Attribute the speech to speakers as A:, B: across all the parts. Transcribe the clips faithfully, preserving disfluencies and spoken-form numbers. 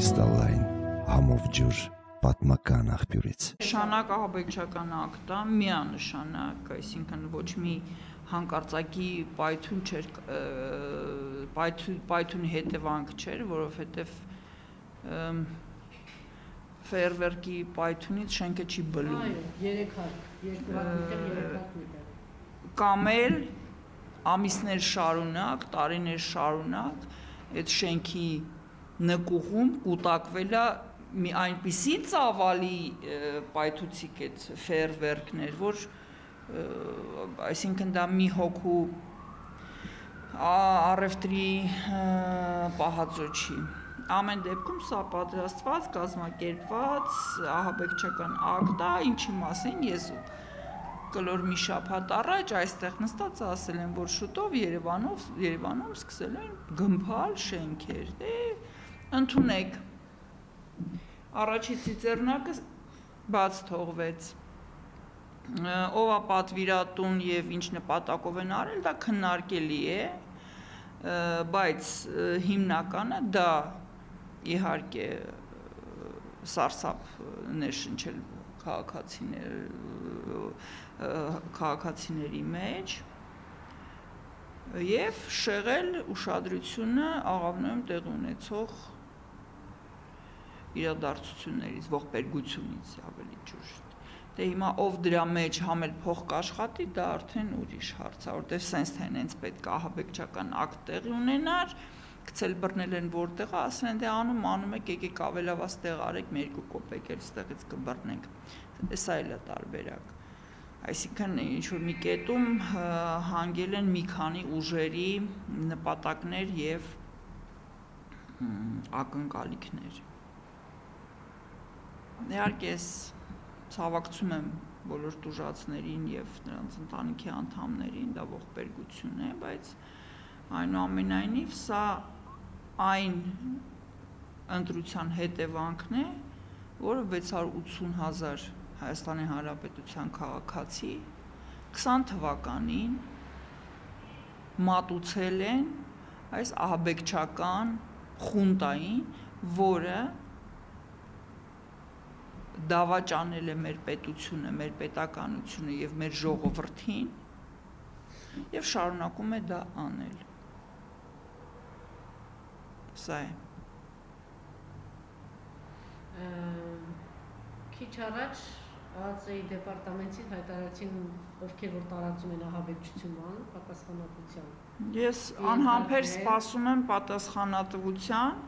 A: կրիստալային համով ջուր պատմական աղբյուրից։
B: Նշանակը ահաբեկչական ակտ է, միանշանակ, այսինքն ոչ մի հանկարծակի պայթուն չէր, պայթունի հետևանք չէր, որովհետև ֆեյերվերկի պայթունից շենքը չի բլում։
C: Այո, երեք հարկ, երկու հարկ միտր, երեք հարկ միտր։
B: Կամ էլ ամիսներ շարունակ, տարիներ շարունակ այդ շենքի նկուղում կուտակվել է մի այնպիսի ծավալի պայթուցիկ այդ ֆեյերվերկներ, որ այսինքն դա մի հոգու առևտրի պահածո չի։ Ամեն դեպքում սա պատրաստված, կազմակերպված ահաբեկչական ակտ է, ինչի մասին ես ու կլոր մի շաբաթ առաջ այստեղ նստած ասել եմ, որ շուտով Երևանով, Երևանում սկսել են գմփալ շենքեր, դե ընդունեք։ Առաջի ծիծեռնակը բաց թողվեց։ Ով է պատվիրատուն եւ ինչ նպատակով են արել, դա քննարկելի է, բայց հիմնականը դա իհարկե սարսափ ներշնչել քաղաքացիներ քաղաքացիների մեջ եւ շեղել ուշադրությունը աղավնոյում տեղ ունեցող իրադարձություններից, ողբերգությունից ավելի ճիշտ։ Դե հիմա ով դրա մեջ համ էլ փող կաշխատի, դա արդեն ուրիշ հարց է, որտեղ սենց թե հենց պետք է ահաբեկչական ակտ տեղի ունենար, գցել բռնել են որտեղ, ասել են դե անում, անում եք, եկեք ավելավաս տեղ արեք, մի երկու կոպեկ էլ ստեղից կբռնենք։ Սա էլ է տարբերակ։ Այսինքն ինչ-որ մի կետում հանգել են մի քանի ուժերի նպատակներ եւ ակնկալիքներ։ Իհարկե ես ցավակցում եմ բոլոր տուժածներին եւ նրանց ընտանիքի անդամներին, դա ողբերգություն է, բայց այնուամենայնիվ սա այն ընտրության հետևանքն է, որը վեց հարյուր ութսուն հազար Հայաստանի Հանրապետության քաղաքացի քսան թվականին մատուցել են այս ահաբեկչական խունտային, որը դավաճանել է մեր պետությունը, մեր պետականությունը եւ մեր ժողովրդին եւ շարունակում է դա անել։ Սա է։
C: Քիչ առաջ ԱԱԾ-ի դեպարտամենտից հայտարարեցին, ովքեր որ տարածում են ահաբեկչություն բան, պատասխանատվության։
B: Ես անհամբեր սպասում եմ պատասխանատվության։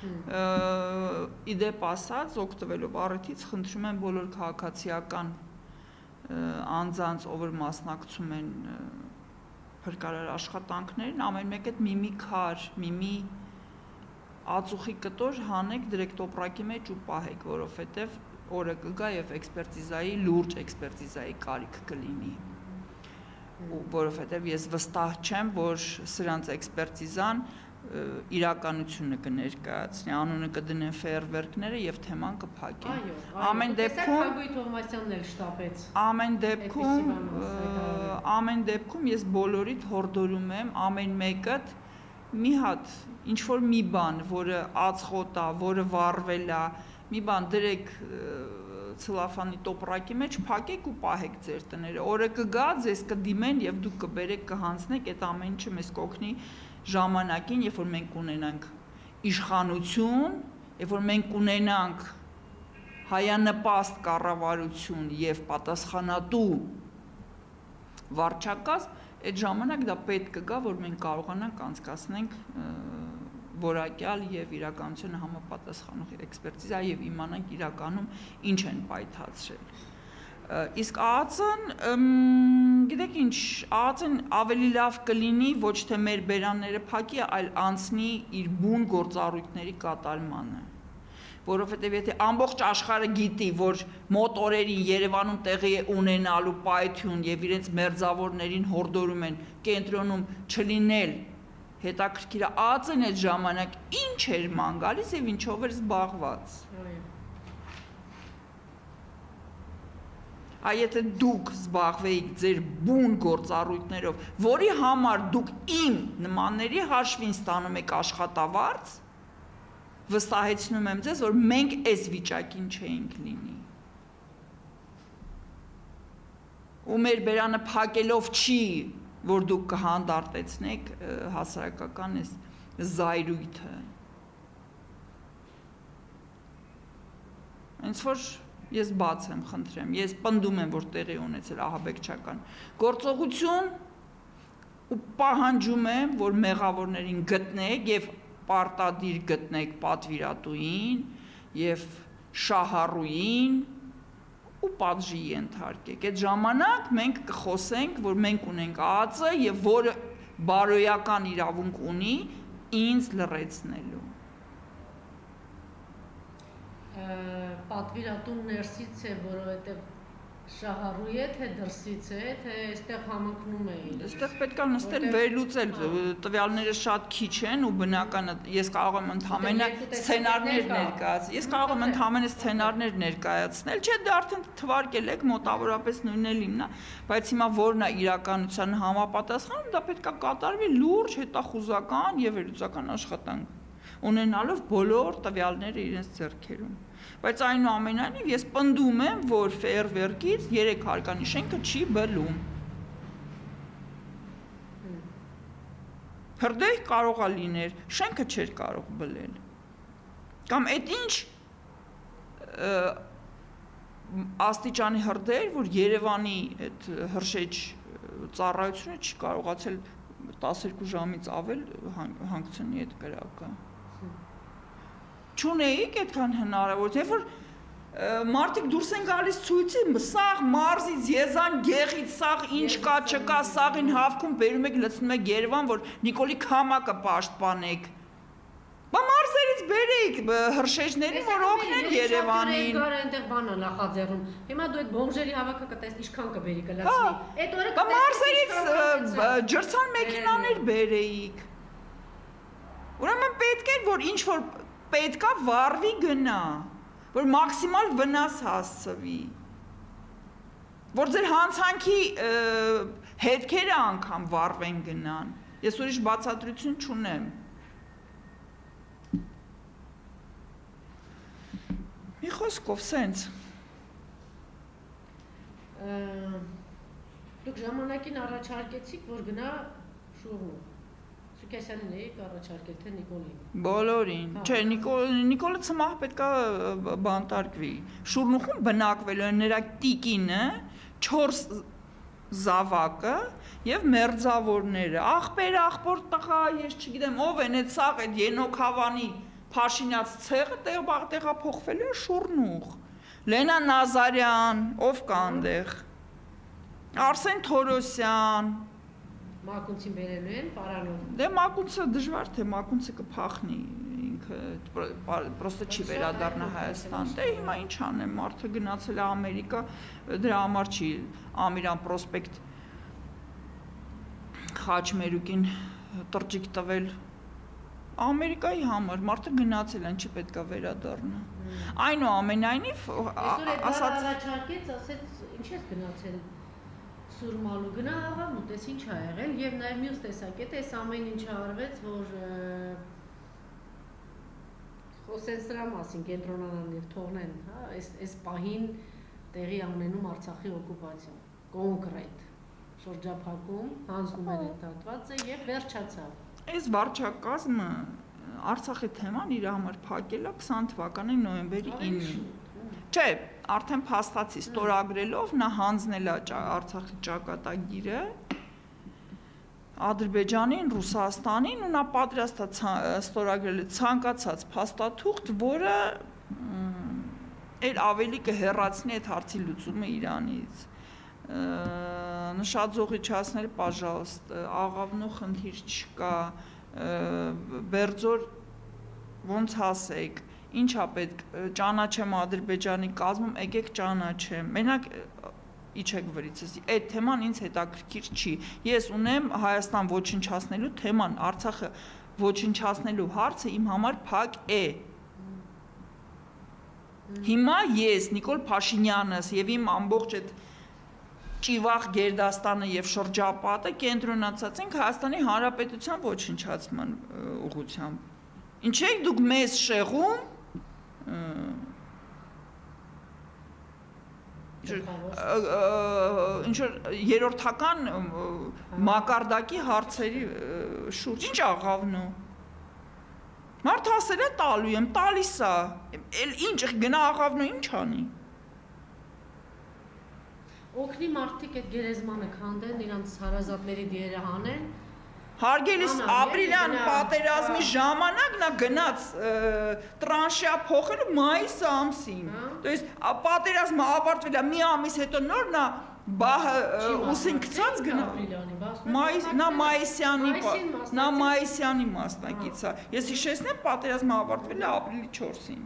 B: Իդեպ ասած, օգտվելով առիթից, խնդրում եմ բոլոր քաղաքացիական անձանց, ով մասնակցում են փրկարար աշխատանքներին, ամեն մեկ այդ մի-մի քար, մի-մի ածուխի կտոր հանեք, դրեք տոպրակի մեջ ու պահեք, որովհետև օրը կգա եւ էքսպերտիզայի, լուրջ էքսպերտիզայի կարիք կլինի։ Որովհետև ես վստահ չեմ, որ սրանց էքսպերտիզան իրականությունը կներկայացնի, անունը կդնեն ֆեյերվերկները եւ թեման կփակեն։ Ամեն դեպքում
C: Գագույ Թովմասյանն էլ շտապեց։
B: Ամեն դեպքում ամեն դեպքում ես բոլորիդ հորդորում եմ, ամեն մեկը մի հատ ինչ որ մի բան, որը ածխոտ է, որը վառվել է, մի բան դրեք ցլոֆանի տոպրակի մեջ, փակեք ու պահեք ձեր տները։ Օրը կգա, ձեզ կդիմեն եւ դուք կբերեք, կհանձնեք, այդ ամեն ինչը մեզ կօգնի ժամանակին, երբ որ մենք ունենանք իշխանություն, երբ որ մենք ունենանք հայանպաստ կառավարություն եւ պատասխանատու վարչակազմ, այդ ժամանակ դա պետք կգա, որ մենք կարողանանք անցկացնենք որակյալ եւ իրականությունը համապատասխանող էքսպերտիզա եւ իմանանք իրականում ինչ են պայթացրել։ Իսկ ԱԱԾ-ն, գիտեք ինչ, ԱԱԾ-ն ավելի լավ կլինի ոչ թե մեր բերանները փակի, այլ անցնի իր բուն գործառույթների կատարմանը։ Որովհետև եթե ամբողջ աշխարհը գիտի, որ մոտորերին Երևանում տեղի է ունենալու պայթյուն եւ իրենց մերձավորներին հորդորում են կենտրոնում չլինել, հետաքրքիր է ԱԱԾ-ն այդ ժամանակ ինչ էր ման գալիս եւ ինչով էր զբաղված։ Այ եթե դուք զբաղվեիք ձեր բուն գործառույթներով, որի համար դուք իմ նմանների հաշվին ստանում եք աշխատավարձ, վստահեցնում եմ ձեզ, որ մենք այս վիճակին չէինք լինի։ Ու մեր բերանը փակելով չի, որ դուք կհանդարտեցնեք հասարակական այս զայրույթը։ Հենց որ ես բաց եմ, խնդրեմ, ես պնդում եմ, որ տեղի ունեցել ահաբեկչական գործողություն ու պահանջում եմ, որ մեղավորներին գտնեք եւ պարտադիր գտնեք պատվիրատուին եւ շահառուին ու պատժի ենթարկեք։ Այդ ժամանակ մենք կխոսենք, որ մենք ունենք ԱԱԾ եւ որը բարոյական իրավունք ունի ինձ լռեցնելու։
C: Պատվիրատուն ներսից է, որովհետեւ շահառու է, թե դրսից է, թե այստեղ համընկնում էին։
B: Այստեղ պետք է նստել վերլուծել, տվյալները շատ քիչ են ու բնական է, ես կարող եմ ընդհանրապես սցենարներ ներկայացնել։ Ես կարող եմ ընդհանրապես սցենարներ ներկայացնել, չէ, դա արդեն թվարկել եք, մոտավորապես նույնն է լինա, բայց հիմա որն է իրականության համապատասխանում, դա պետք է կատարվի լուրջ, հետախուզական եւ վերլուծական աշխատանք, ունենալով բոլոր տվյալները իրենց ձեռքերում։ Բայց այնուամենայնիվ ես պնդում եմ, որ ֆեյերվերկից երեք հարկանի շենքը չի բլում։ Հրդեհ կարող է լիներ, շենքը չէր կարող բլել։ Կամ այդ ինչ աստիճանի հրդեհ, որ Երևանի այդ հրշեջ ծառայությունը չի կարողացել տասներկու ժամից ավել հանգցնի այդ կրակը։ Չունեիք այդքան հնարավորություն, երբ որ մարդիկ դուրս են գալիս ցույցի, սաղ մարզից, Եզան, Գեղից, սաղ ինչ կա, չկա, սաղին հավքում բերում եք, լցնում եք Երևան, որ Նիկոլի քամակը պաշտպանեք։ Բա մարզերից բերեիք հրշեջներին, որ օգնեն Երևանին։
C: Գարը այնտեղ բան է նախաձեռնում։ Հիմա դու այդ բոմժերի հավաքը կտես ինչքան կբերի կլացնի։ Այդ օրը
B: Բա մարզերից ջրցան մեքենաներ բերեիք։ Ուրեմն պետք է որ ինչ որ պետքա վառվի գնա, որ մաքսիմալ վնաս հասցվի, որ ձեր հանցանքի հետքերը անգամ վառվեն գնան, ես ուրիշ բացատրություն չունեմ։ Մի խոսքով սենց։
C: Դուք ժամանակին առաջարկեցիք, որ գնա Շուռնուխ։ Սուկեսյանին էիք առաջարկել, թե Նիկոլին։
B: Բոլորին, չէ, Նիկոլը ծմահ պետքա բանտարկվի։ Շուռնուխում բնակվելու են նրա տիկինը, չորս զավակը եւ մերձավորները։ Ախպեր, ախպոր տղա, ես չգիտեմ, ով են այդ սաղ այդ Ենոք Հավանի Փաշինյաց ցեղը տեղափոխվելու է Շուռնուխ։ Լենա Նազարյան, ով կա այնտեղ։ Արսեն Թորոսյան։
C: Մակունցին բերելու են պարանով։
B: Դե մակունցը դժվար թե մակունցը կփախնի ինքը պրոստը չի վերադառնա Հայաստան։ Դե հիմա ինչ անեմ, մարդը գնացել է Ամերիկա, դրա համար չի Ամիրան պրոսպեկտ Խաչմերուկին տրճիկ տվել Ամերիկայի համար, մարդը գնացել են, չի պետքա վերադառնա։ Այնուամենայնիվ
C: ասած առաջարկեց, ասեց, ինչ ես գնացել Սուրմալու գնա աղա մտես ինչ ա եղել եւ նաեւ մյուս տեսակետ էս ամեն ինչ արվեց որ խոսեն սրա մասին կենտրոնանան եւ թողնեն հա այս այս պահին տեղի ունենում Արցախի օկուպացիա կոնկրետ շրջափակում հանձնում են այդ հատվածը եւ վերջացավ
B: այս վարչակազմը Արցախի թեման իր համար փակել է քսան թվականի նոյեմբերի ինը Չէ, արդեն փաստացի ստորագրելով նա հանձնել է Արցախի ճակատագիրը Ադրբեջանին, Ռուսաստանին ու նա պատրաստ է ստորագրել ցանկացած փաստաթուղթ, որը էլ ավելի կհեռացնի այդ հարցի լուծումը Իրանից։ Նշաձողի չասնել, пожалуйста, աղավնու խնդիր չկա, Բերձոր ոնց հասեք Ինչա պետք ճանաչեմ Ադրբեջանի կազմում, եկեք ճանաչեմ։ Մենակ իջեք վրիցս։ Այդ թեման ինձ հետաքրքիր չի։ Ես ունեմ Հայաստան ոչնչացնելու թեման, Արցախը ոչնչացնելու հարցը իմ համար փակ է։ Հիմա ես Նիկոլ Փաշինյանս եւ իմ ամբողջ այդ ճիվախ Գերդաստանը եւ շրջապատը կենտրոնացած ենք Հայաստանի Հանրապետության ոչնչացման ուղղությամբ։ Ինչ եք դուք մեզ շեղում ինչ որ երրորդական մակարդակի հարցերի շուրջ ինչ աղավնու Մարդ ասել է տալու եմ, տալիս է, էլ ինչ գնա աղավնու ինչ անի
C: Օգնի մարդիկ այդ գերեզմանը քանդեն, իրանց հարազատների դիերը հանեն
B: Հարգելիս ապրիլյան պատերազմի ժամանակ նա գնաց տրանշյա փոխելու մայիս ամսին То есть պատերազմը ավարտվել է մի ամիս հետո նոր նա բահը ուսին գցած գնա մայիս նա մայիսյանի նա մայիսյանի մասնակից է Ես հիշեցնեմ պատերազմը ավարտվել է ապրիլի չորսին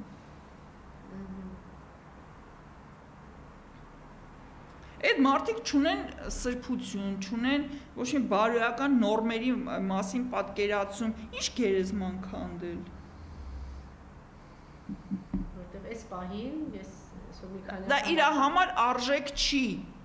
B: Այդ մարդիկ չունեն սրբություն, չունեն ոչ մի բարոյական նորմերի մասին պատկերացում, ինչ գերեզման քանդել։
C: Որտեվ այս պահին ես այսօր մի քանի
B: Դա իր համար արժեք չի։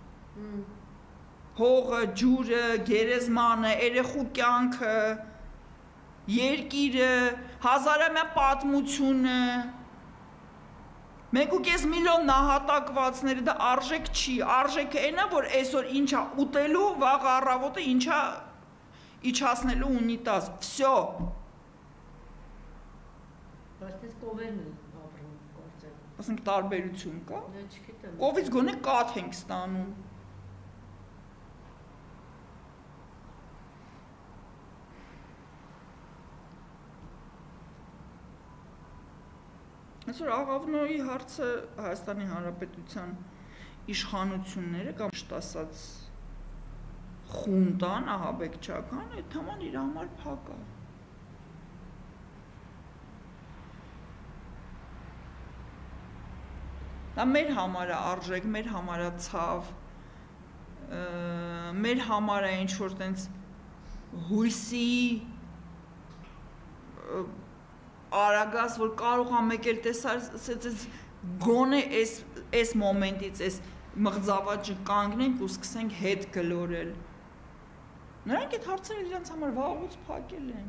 B: Հողը, ջուրը, գերեզմանը, երեխու կյանքը, երկիրը, հազարամյա պատմությունը Մեկ ու կես միլիոն նահատակվածները դա արժեք չի, արժեքը այնա, որ այսօր ինչա ուտելու, վաղ առավոտը ինչա իջացնելու ունիտազ, վсё։
C: Բայց դες կովերն են ապրում գործել։
B: Ասենք տարբերություն կա։
C: Դա չգիտեմ։
B: Կովից գոնե կաթ ենք ստանում։ Այսօր աղավնոյի հարցը Հայաստանի Հանրապետության իշխանությունները կամ շտասած խունտան, ահաբեկչական, այդ թաման իր համար փակ է։ Դա մեր համար է արժեք, մեր համար է ցավ, մեր համար է ինչ-որ տենց հույսի Արագած, որ կարող է մեկ էլ տեսար գոնե այս մոմենտից, այս մղձավաճը կանգնենք ու սկսենք հետ գլորել։ Նրանք այդ հարցերը իրենց համար վաղուց փակել են։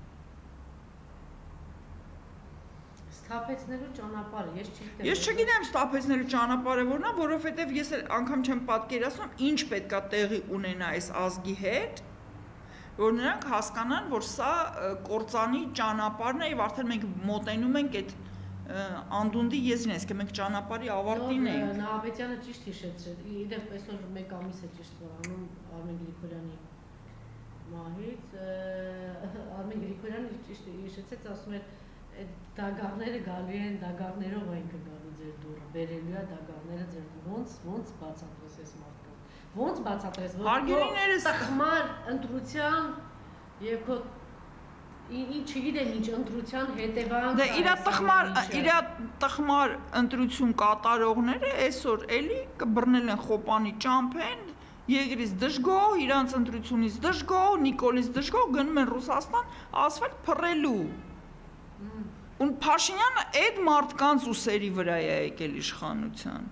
C: Սթափեցնելու ճանապարհը, ես չգիտեմ։
B: Ես չգիտեմ սթափեցնելու ճանապարհը որն է, որովհետև ես անգամ չեմ պատկերացնում, ինչ պետքա տեղի ունենա այս ազգի հետ։ Որ նրանք հասկանան, որ սա կործանի ճանապարհն է եւ արդեն մենք մոտենում ենք այդ անդունդի եզրին, այսինքն մենք ճանապարհի ավարտին ենք։
C: Նահապետյանը ճիշտ հիշեցրեց։ Իդեպ այսօր մեկ ամիս է ճիշտ անում Արմեն Գրիգորյանի մահից, Արմեն Գրիգորյանը ճիշտ հիշեցեց, ասում էր, այդ դագաղները գալու են, դագաղներով են կգալու ձեր դուրը, բերելու է դագաղները ձեր ոնց ոնց բացատրես այս մարդկանց։ Ոնց բացատրես, որ տխմար ընտրության եւ քո ինչ չգիտեմ ինչ ընտրության հետևանք
B: Դե իր տխմար իր տխմար ընտրություն կատարողները այսօր էլի կբռնել են խոպանի ճամփեն Եգրից դժգոհ, իրանց ընտրությունից դժգոհ, Նիկոլից դժգոհ գնում են Ռուսաստան ասֆալտ փռելու։ Ու Փաշինյանը այդ մարդկանց ուսերի վրա է եկել իշխանության։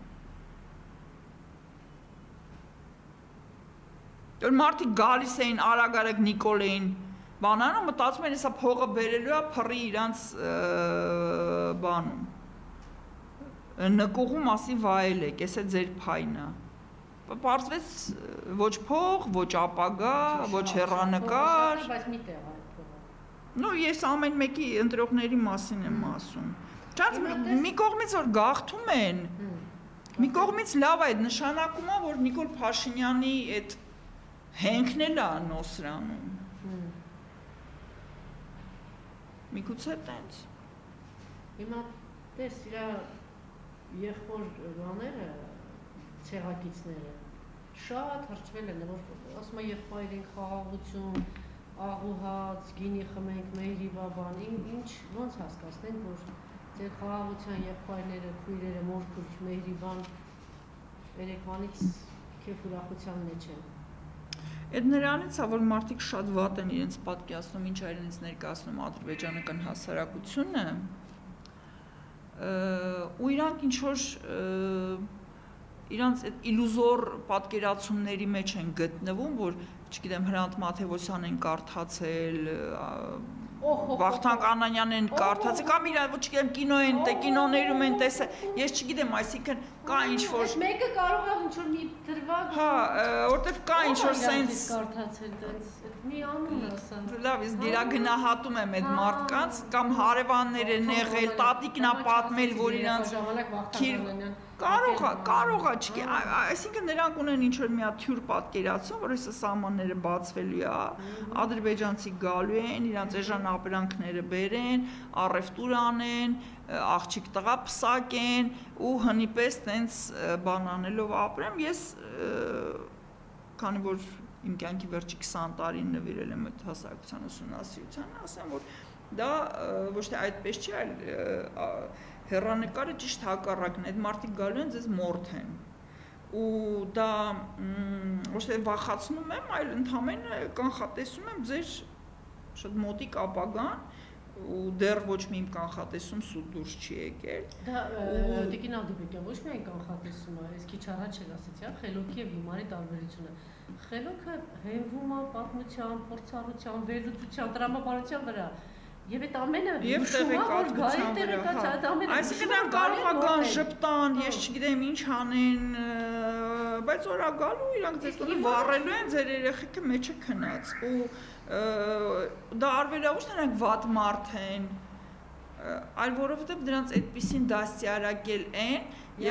B: Որ մարդիկ գալիս էին արագ-արագ Նիկոլեին բանանում, մտածում են, հեսա փողը բերելու է փռի իրանց բանում։ Նկուղու մասի վայելեք, էս է ձեր փայնը։ Պարզվեց ոչ փող, ոչ ապագա, ոչ հեռանկար։
C: Բայց մի տեղ է փողը։
B: Ну, ես ամեն մեկի ընտրողների մասին եմ ասում։ Չած մի կողմից որ գաղթում են, մի կողմից լավ է, նշանակում է, որ Նիկոլ Փաշինյանի այդ հենքն էլ է նոսրանում։ Միգուցե տենց։
C: Հիմա տես իր եղբոր բաները, ցեղակիցները շատ հրճվել են, որ ասում է եղբայրին խաղաղություն, աղուհաց, գինի խմենք, մեհրիբաբան, ինչ ոնց հասկացնենք, որ ձեր խաղաղության եղբայրները, քույրերը, մորքուր, մեհրիբան երեկվանից քեֆ ուրախության մեջ են։
B: Այդ նրանից է, որ մարդիկ շատ վատ են իրենց պատկերացնում, ինչ է իրենց ներկայացնում ադրբեջանական հասարակությունը, ու իրանք ինչ-որ իրանց այդ իլյուզոր պատկերացումների մեջ են գտնվում, որ, չգիտեմ, Հրանտ Մաթևոսյան են կարդացել, Վախթան Կանանյանն կարդացի կամ իր ոչ գիտեմ կինոեն, թե կինոներում են տեսել, ես չգիտեմ, այսինքն կա ինչ որ
C: մեկը կարող է ինչ որ մի դրվագ
B: հա, որտեվ կա ինչ որ sense
C: կարդացել դենց, մի անուն ասա։
B: Լավ, իսկ գիրագնահատում եմ այդ մարդկանց կամ հարևանները նեղել, տատիկն է պատմել, որ իրանց կարող է, կարող է, չգիտեմ, այսինքն նրանք ունեն ինչ որ մի հատ թյուր պատկերացում, որ այս սահմանները բացվելու է, ադրբեջանցի գալու են, իրանց էժան ապրանքները բերեն, առևտուր անեն, աղջիկ տղա պսակեն ու հնիպես տենց բան անելով ապրեմ, ես քանի որ իմ կյանքի վերջի քսան տարին նվիրել եմ այդ հասարակության ուսումնասիրությանը, ասեմ, որ դա ոչ թե այդպես չի, այլ հեռանկարը ճիշտ հակառակն է, այդ մարդիկ գալու են ձեզ մորթեն ու դա ոչ թե վախացնում եմ, այլ ընդհանրապես կանխատեսում եմ ձեր շատ մոտիկ ապագան ու դեռ ոչ մի իմ կանխատեսում սուտ դուրս չի եկել։
C: Դա Տիկին Ալդիբեկյան ոչ միայն կանխատեսում է, այս քիչ առաջ էլ ասացի, խելոքի եւ հիմարի տարբերությունը։ Խելոքը հենվում է պատմության, փորձառության, վերլուծության, տրամաբանության վրա։ Եվ այդ ամենը
B: եւ տեղեկատվության վրա։ Այսինքն նրանք կարող է գան ժպտան, ես չգիտեմ ինչ անեն, բայց օրա գալու իրանք ձեզ տունը վառելու են ձեր երեխեքը մեջը քնած ու դա արվելավուց նրանք վատ մարդ են, այլ որովհետև դրանց այդպիսին դաստիարակել են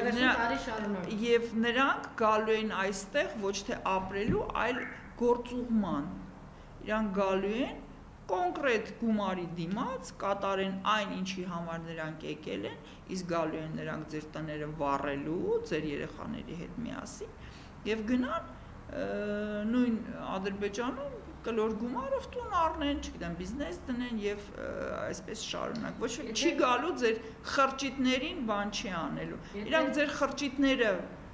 B: եւ նրանք գալու են այստեղ ոչ թե ապրելու, այլ գործուղման, իրանք գալու են կոնկրետ գումարի դիմաց կատարեն այն ինչի համար նրանք եկել են, իսկ գալու են նրանք ձեր տները վառելու, ձեր երեխաների հետ միասին եւ գնան նույն Ադրբեջանում կլոր գումարով տուն առնեն, չգիտեմ, բիզնես դնեն եւ այսպես շարունակ։ Ոչ չի գալու ձեր խրճիթներին բան չի անելու։ Իրանք ձեր խրճիթները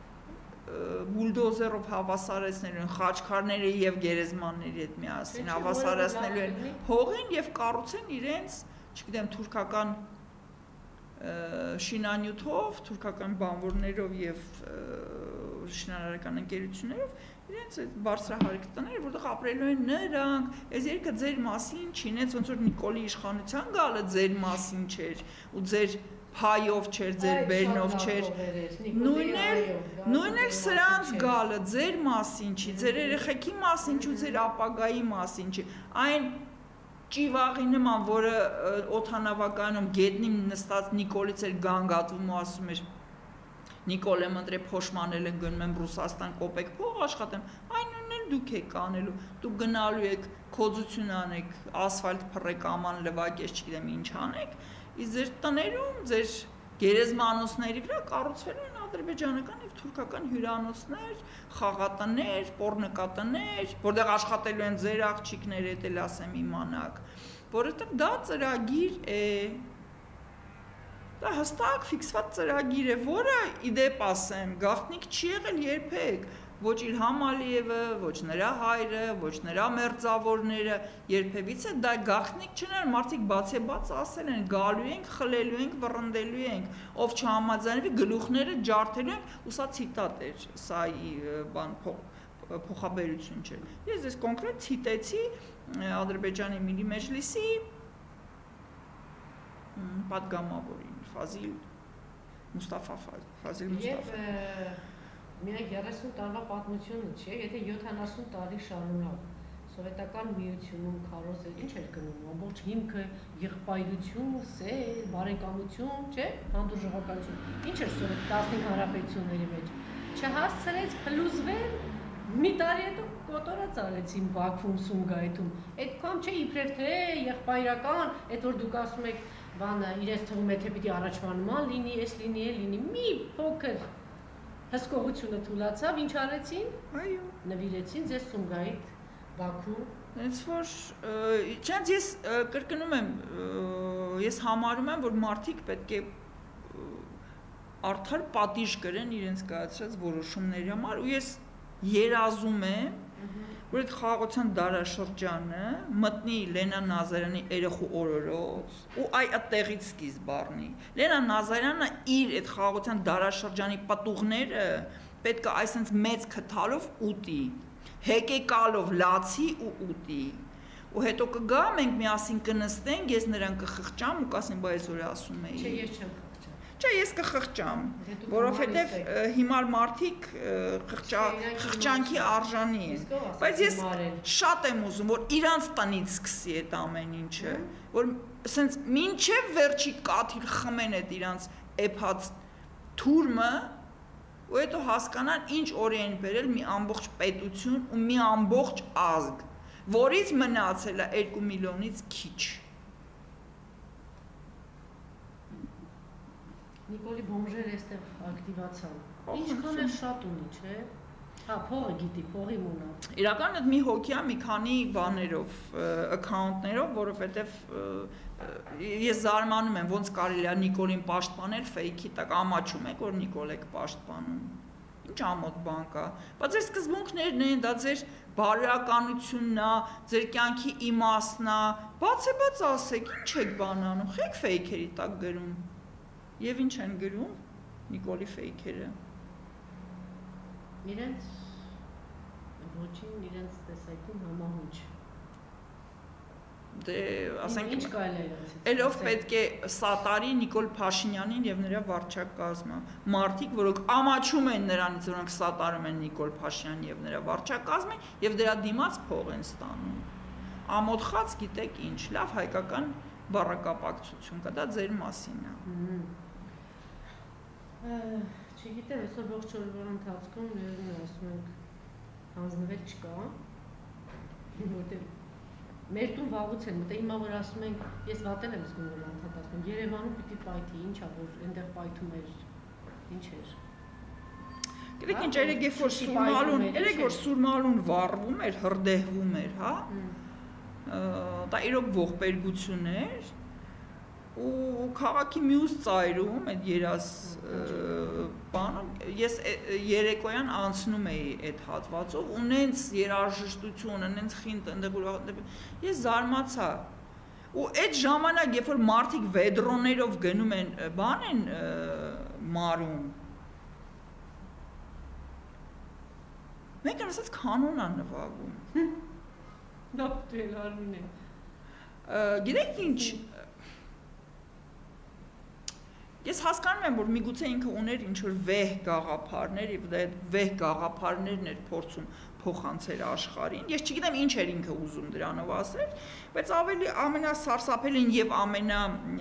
B: բուլդոզերով հավասարեցնելու են խաչքարները եւ գերեզմանների հետ միասին հավասարեցնելու են հողին եւ կառուցեն իրենց, չգիտեմ, թուրքական շինանյութով, թուրքական բանվորներով եւ շինարարական ընկերություններով իրենց այդ բարձրահարկ տները, որտեղ ապրելու են նրանք, այս երկը ձեր մասին չի, նենց ոնց որ Նիկոլի իշխանության գալը ձեր մասին չէր ու ձեր հայով չէր, ձեր բերնով չէր, նույն էլ, նույն էլ սրանց գալը ձեր մասին չի, ձեր երեխեքի մասին չի ու ձեր ապագայի մասին չի, այն ճիվաղի նման, որը օդանավակայանում գետնին նստած Նիկոլից էր գանգատվում ու ասում էր Նիկոլ եմ ընտրե փոշմանել են գնում եմ Ռուսաստան կոպեկ փող աշխատեմ, այն նույնն էլ դուք եք անելու, դուք գնալու եք քոծություն անեք, ասֆալտ փռեք, աման լվակես, չգիտեմ ինչ անեք, իսկ ձեր տներում, ձեր գերեզմանոցների վրա կառուցվելու են ադրբեջանական եւ թուրքական հյուրանոցներ, խաղատներ, պոռնկատներ, որտեղ աշխատելու են ձեր աղջիկները, դա էլ ասեմ իմանաք, որովհետեւ դա ծրագիր է Դա հստակ ֆիքսված ծրագիր է, որը իդեպ ասեմ, գաղտնիք չի եղել երբեք, ոչ Իլհամ Ալիևը, ոչ նրա հայրը, ոչ նրա մերձավորները, երբևիցե դա գաղտնիք չներ, մարդիկ բացեբաց ասել են, գալու ենք, խլելու ենք, վռնդելու ենք, ով չհամաձայնվի գլուխները ջարդելու ենք, ու սա ցիտատ էր, սա բան փոխաբերություն չէ։ Ես ես կոնկրետ ցիտեցի Ադրբեջանի Միլի Մեջլիսի պատգամավորին Ֆազիլ Մուստաֆա Ֆազիլ Մուստաֆա
C: Եվ միայն երեսուն տարվա պատմությունը չէ, եթե յոթանասուն տարի շարունակ սովետական միությունում քարոզել ինչ էր գնում, ամբողջ հիմքը եղբայրություն, սեր, բարեկամություն, չէ, հանդուրժողականություն, ինչ էր սովետ տասնհինգ հանրապետությունների մեջ, չհասցրեց փլուզվել, մի տարի հետո կոտորած արեցին Բաքվում, Սումգայիթում, այդքան չէ իբրև թե եղբայրական, այդ որ դուք ասում եք բանը իրենց թվում է թե պիտի առաջվա նման լինի, էս լինի, է լինի, մի փոքր հսկողությունը թուլացավ, ինչ արեցին, նվիրեցին ձեզ Սումգայիթ, Բաքու,
B: Հենց որ, չենց ես կրկնում եմ, ես համարում եմ, որ մարդիկ պետք է արդար պատիժ կրեն իրենց կայացրած որոշումների համար ու ես երազում եմ, որ այդ խաղաղության դարաշրջանը մտնի Լենան Նազարյանի երեխու օրորոց ու այ այդտեղից սկիզբ առնի։ Լենան Նազարյանը իր այդ խաղաղության դարաշրջանի պատուղները պետք է այսպես մեծ քթալով ուտի, հեկեկալով լացի ու ուտի։ ու հետո կգա, մենք միասին կնստենք, ես նրան կխղճամ ու կասեմ, բա ես որ ասում էի։
C: Չէ, ես չեմ խղճա։
B: Չէ, ես կխղճամ, որովհետև հիմար մարդիկ խղճանքի արժանի են, բայց ես շատ եմ ուզում, որ իրանց տնից սկսի այդ ամեն ինչը, որ սենց մինչև վերջի կաթիլ խմեն այդ իրանց էփած թուրմը, ու հետո հասկանան ինչ օրի են բերել մի ամբողջ պետություն ու մի ամբողջ ազգ, որից մնացել է երկու միլիոնից քիչ։
C: Նիկոլի բոմժերը այստեղ ակտիվացան։ Ինչքան է շատ ունի, չէ՞։ Հա, փողը գիտի, փողի մունա։
B: Իրականում այդ մի հոգիա մի քանի բաներով, account-ներով, որովհետև ես զարմանում եմ, ոնց կարելի է Նիկոլին պաշտպանել fake-ի տակ, ամաչում եք, որ Նիկոլ եք պաշտպանում։ Ինչ ամոթ բան կա։ Բայց ձեր սկզբունքներն են, դա ձեր բարոյականությունն է, ձեր կյանքի իմաստն է։ Բաց է բաց ասեք, ինչ եք բան անում, եք fake-երի տակ գրում։ Եվ ինչ են գրում Նիկոլի fake-երը։
C: Իրենց ոչին իրենց տեսակում համահունչ։
B: Դե, ասենք,
C: ինչ կարելի է իրենցից։
B: Էլով պետք է սատարի Նիկոլ Փաշինյանին եւ նրա վարչակազմը։ Մարդիկ, որոնք ամաչում են նրանից, որոնք սատարում են Նիկոլ Փաշինյանին եւ նրա վարչակազմին եւ դրա դիմաց փող են ստանում։ Ամոթխած գիտեք ինչ, լավ հայկական բառակապակցություն կա, դա ձեր մասին է։
C: Չգիտեմ, այսօր ողջ օրվա ընթացքում ներողություն ասում ենք հանձնվել չկա, որտեղ մեր տուն վաղուց են մտել, հիմա որ ասում ենք, ես վատել եմ զգում որ անդադասում, Երևանում պիտի պայթի, ինչ ա, որ այնտեղ պայթում էր, ինչ էր։
B: Գիտեք ինչ, երեք երբ որ Սուրմալուն, երեք որ Սուրմալուն վառվում էր, հրդեհվում էր, հա, դա իրոք ողբերգություն էր, ու քաղաքի մյուս ծայրում այդ երաս բանը ես երեկոյան անցնում էի այդ հատվածով ունենց երաժշտություն, ունենց խինտ այնտեղ ես զարմացա ու այդ ժամանակ երբ որ մարդիկ վեդրոներով գնում են բան են մարում մենք ասած կանոն ա նվագում
C: դա դել արմին է
B: գիտեք ինչ Ես հասկանում եմ, որ միգուցե ինքը ուներ ինչ-որ վեհ գաղափարներ և դա վեհ գաղափարներն էր փորձում փոխանցել աշխարհին։ Ես չգիտեմ ինչ էր ինքը ուզում դրանով ասել, բայց ավելի ամենասարսափելին և ամենա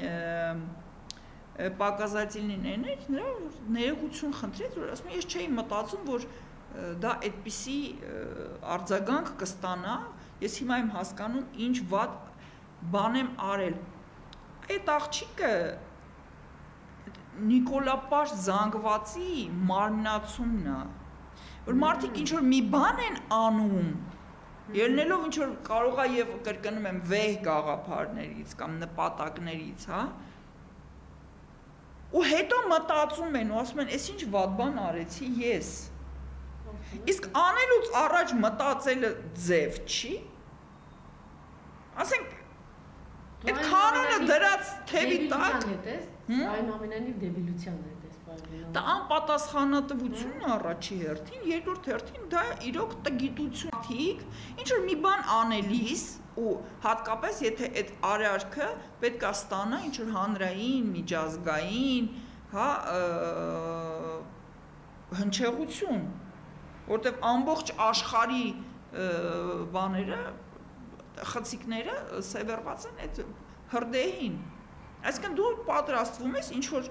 B: պակասատիլին այն էր, նրա ներողություն խնդրեց, որ ասում ես չէի մտածում, որ դա այդպիսի արձագանք կստանա, ես հիմա եմ հասկանում ինչ վատ բան եմ արել։ Այդ աղջիկը Նիկոլապաշտ զանգվածի մարմնացումն է, որ մարդիկ ինչ-որ մի բան են անում, ելնելով ինչ-որ կարող է և կրկնում եմ վեհ գաղափարներից կամ նպատակներից, հա, ու հետո մտածում են ու ասում են, ես ինչ վատ բան արեցի ես, իսկ անելուց առաջ մտածելը ձև չի, ասենք, այդ կանոնը դրած թևի տակ, Այն
C: ամենայնիվ դեբիլության է դեսպայրին։
B: Դա անպատասխանատվությունն է առաջի հերթին, երկրորդ հերթին դա իրոք տգիտություն թիկ, ինչ որ մի բան անելիս ու հատկապես եթե այդ արարքը պետք է ստանա ինչ որ հանրային, միջազգային, հա, հնչեղություն, որտեղ ամբողջ աշխարհի բաները, խցիկները սևեռված են այդ հրդեհին Այսինքն դու պատրաստվում ես ինչ-որ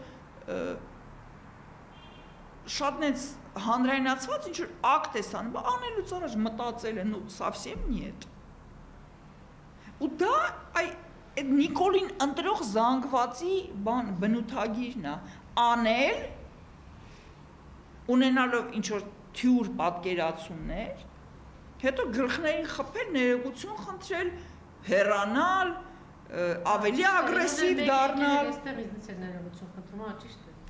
B: շատ նենց հանրայնացված ինչ-որ ակտ ես անում, անելուց առաջ մտածել են ու совсем нет։ Ու դա այդ Նիկոլին ընտրող զանգվածի բան բնութագիրն է, անել, ունենալով ինչ-որ թյուր պատկերացումներ, հետո գլխներին խփել, ներողություն խնդրել, հեռանալ, ավելի ագրեսիվ դառնալ։
C: Այստեղ ինձ է ներողություն խնդրում, հա ճիշտ է։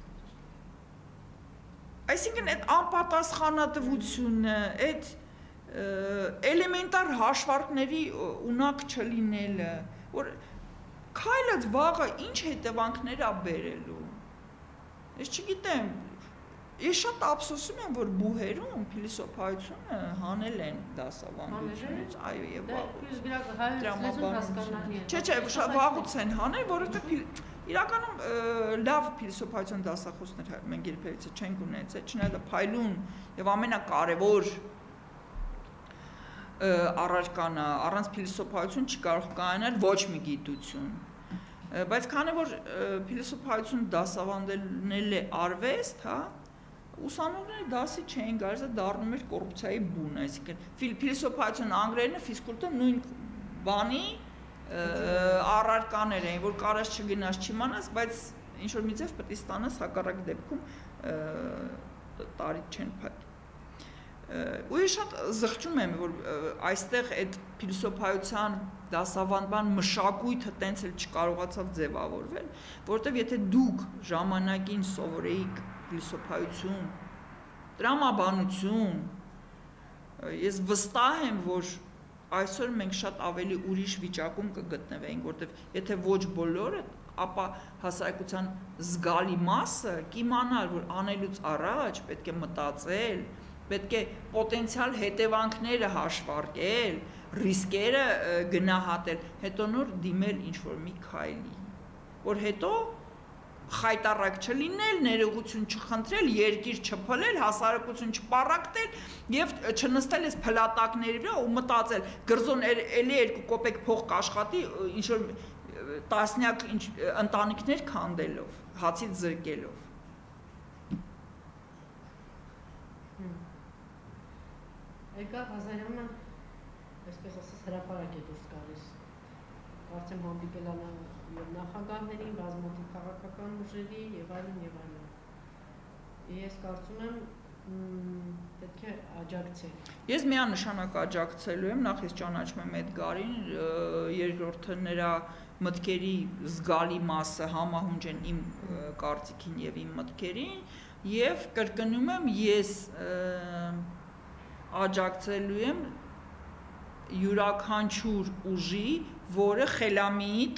B: Այսինքն այդ անպատասխանատվությունը, այդ էլեմենտար հաշվարկների ունակ չլինելը, որ քայլած վաղը ինչ հետևանքներ ա բերելու։ Ես չգիտեմ, Ես շատ ափսոսում եմ, որ բուհերում փիլիսոփայությունը հանել են դասավանդությունից, այո, եւ վաղուց։ Չէ, չէ, վաղուց են հանել, որովհետեւ իրականում լավ փիլիսոփայության դասախոսներ մենք երբևիցե չենք ունեցել, չնայած փայլուն եւ ամենակարևոր առարկան է, առանց փիլիսոփայություն չի կարող կայանալ ոչ մի գիտություն։ Բայց քանի որ փիլիսոփայությունը դասավանդել է արվեստ, հա, ուսանողները դասի չէին գալիս, դա դառնում էր կոռուպցիայի բուն, այսինքն փիլիսոփայության անգլերենը ֆիզկուլտը նույն բանի առարկաներ էին, որ կարած չգնաս չիմանաս, բայց ինչ որ մի ձև պետք է ստանաս, հակառակ դեպքում տարի չեն փակ։ Ու ես շատ զղջում եմ, որ այստեղ այդ փիլիսոփայության դասավանդման մշակույթը տենց էլ չկարողացավ ձևավորվել, որովհետև եթե դուք ժամանակին սովորեիք փիլիսոփայություն, տրամաբանություն, ես վստահ եմ, որ այսօր մենք շատ ավելի ուրիշ վիճակում կգտնվեինք, որովհետև եթե ոչ բոլորը, ապա հասարակության զգալի մասը կիմանար, որ անելուց առաջ պետք է մտածել, պետք է պոտենցիալ հետևանքները հաշվարկել, ռիսկերը գնահատել, հետո նոր դիմել ինչ-որ մի քայլի, որ հետո խայտառակ չլինել, ներողություն չխնդրել, երկիր չփլել, հասարակություն չպառակտել եւ չնստել այս փլատակների վրա ու մտածել, գրզոն էլի երկու կոպեկ փող կաշխատի, ինչ որ տասնյակ ընտանիքներ քանդելով, հացից զրկելով։
C: Եկա Ղազարյանը, այսպես ասած, հրապարակ է դուրս գալիս։ Կարծեմ հանդիպել է եւ նախագահներին, բազմաթիվ քաղաքական ուժերի եւ այլն եւ այլն։ Ես կարծում եմ պետք է աջակցել։
B: Ես միանշանակ աջակցելու եմ, նախ ես ճանաչում եմ Էդգարին, երկրորդը նրա մտքերի զգալի մասը համահունչ են իմ կարծիքին եւ իմ մտքերին եւ կրկնում եմ, ես աջակցելու եմ յուրաքանչյուր ուժի, որը խելամիտ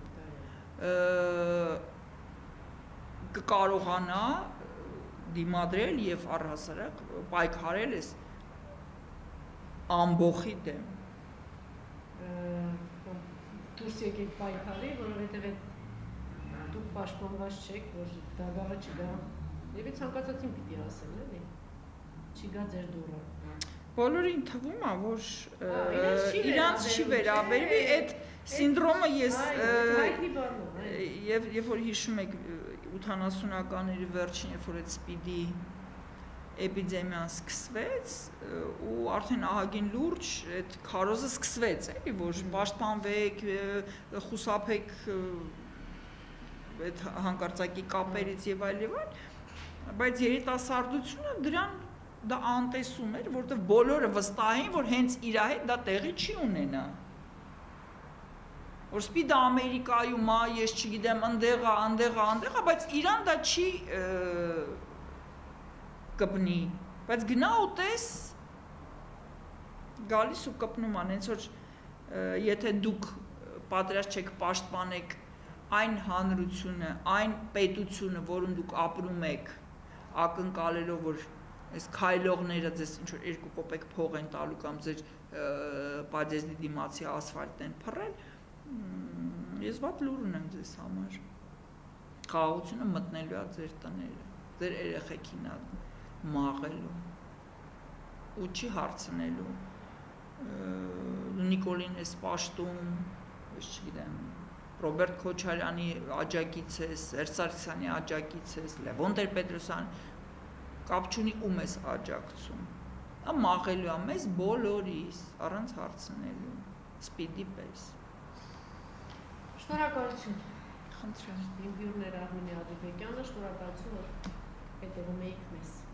B: կկարողանա դիմադրել եւ առհասարակ պայքարել այս ամբողի դեմ։
C: Դուրս եկեք պայքարի, որովհետեւ դուք պաշտպանված չեք, որ դագաղը չգա։ Եվ ցանկացածին պիտի ասել, էլի։ Չգա ձեր դուրը։
B: Բոլորին թվում է, որ իրանց չի վերաբերվի, այդ սինդրոմը ես եւ երբ որ հիշում եք ութանասունականների վերջին, երբ որ այդ սպիդի էպիդեմիան սկսվեց ու արդեն ահագին լուրջ այդ քարոզը սկսվեց, էլի, որ պաշտպանվեք, խուսափեք այդ հանկարծակի կապերից եւ այլ եւ այլ, բայց երիտասարդությունը դրան դա անտեսում էր, որովհետև բոլորը վստահ էին, որ հենց իր հետ դա տեղի չի ունենա։ Որ սպիդը Ամերիկայում է, ես չգիտեմ, ընդեղ է, ընդեղ է, ընդեղ է, բայց Իրան դա չի կպնի, բայց գնա ու տես գալիս ու կպնում են, հենց որ եթե դուք պատրաստ չեք պաշտպանեք այն հանրությունը, այն պետությունը, որում դուք ապրում եք, ակնկալելով, որ այս քայլողները ձեզ ինչ-որ երկու կոպեկ փող են տալու կամ ձեր պադեզդի դիմացի ասֆալտ են փռել, ես վատ լուր ունեմ ձեզ համար։ Խաղաղությունը մտնելու է ձեր տները, ձեր երեխեքին է մաղելու ու չի հարցնելու։ Նիկոլին էս պաշտում, ես չգիտեմ, Ռոբերտ Քոչարյանի աջակից ես, Սերժ Սարգսյանի աջակից ես, Լևոն Տեր-Պետրոսյանի կապ չունի ում ես աջակցում, դա մաղելու է մեզ բոլորիս, առանց հարցնելու, սպիդի պես։
C: Շնորհակալություն։
B: Խնդրեմ։
C: Իմ հյուրն էր Արմինե Ադիբեկյանը, շնորհակալություն, որ հետևում էիք մեզ։